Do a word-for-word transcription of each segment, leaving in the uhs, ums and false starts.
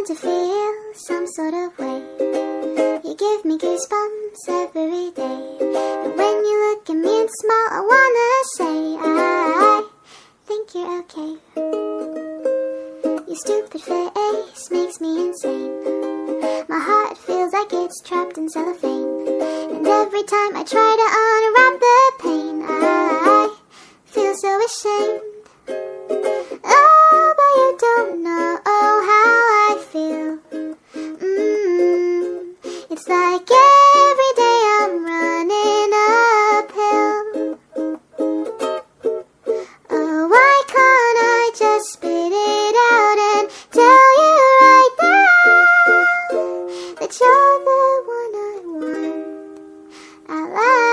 begin to feel some sort of way. You give me goosebumps every day. And when you look at me and smile, I wanna say I think you're okay. Your stupid face makes me insane. My heart feels like it's trapped in cellophane. And every time I try to unwrap the pain, I feel so ashamed. Oh, but you don't know how I feel. mm, It's like every day I'm running uphill. Oh, why can't I just spit it out and tell you right now that you're the one I want out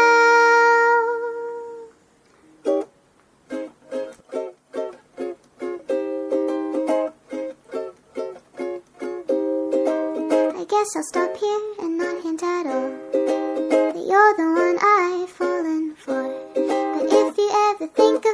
loud. I guess I'll stop here and not hint at all that you're the one I've fallen for. But if you ever think of